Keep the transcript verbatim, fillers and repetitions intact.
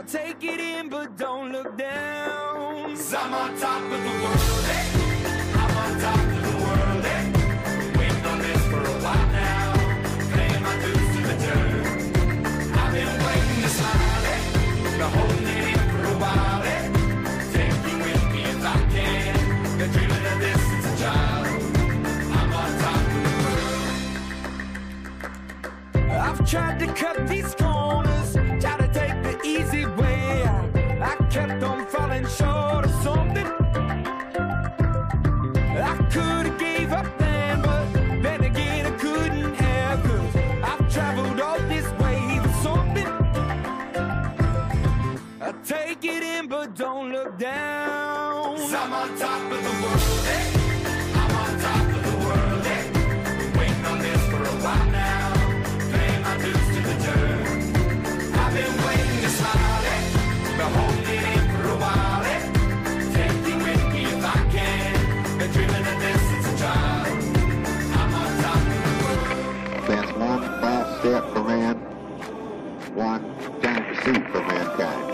I take it in, but don't look down. 'Cause I'm on top of the world, eh? I'm on top of the world, eh? Waiting on this for a while now, paying my dues to the dirt. I've been waiting to smile, eh? Been holding it in for a while, eh? Take you with me if I can. Been dreaming of this since a child. I'm on top of the world. I've tried to cut these corners, try to take the easy way out. I kept on falling short of something. I could've gave up then, but then again I couldn't have, 'cause I've traveled all this way for something. I take it in, but don't look down. 'Cause I'm on top of the world, eh? I'm on top of the world, eh? Waiting on this for a while now, paying my dues to the dirt. I've been waiting to smile, eh? Been holding it in for a while, eh? Take you with me if I can. Been dreaming of this since a child. I'm on top of the world. That's one false step for man, one giant pursuit for mankind.